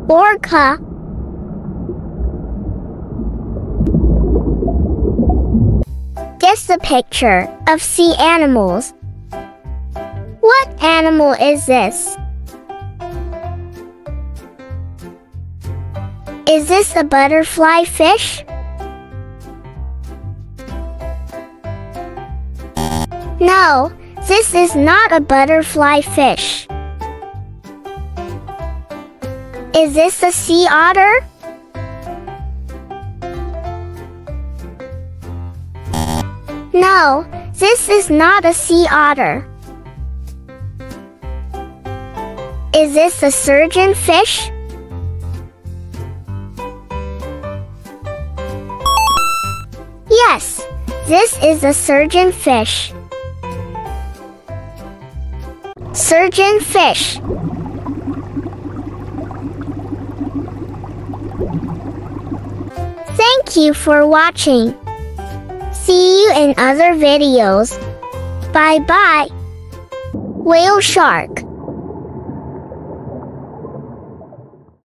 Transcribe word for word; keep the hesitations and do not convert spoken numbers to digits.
Orca. Guess the picture of sea animals. What animal is this? Is this a butterfly fish? No, this is not a butterfly fish. Is this a sea otter? No, this is not a sea otter. Is this a surgeon fish? Yes, this is a surgeon fish. Surgeon fish. Thank you for watching. See you in other videos. Bye bye. Whale shark.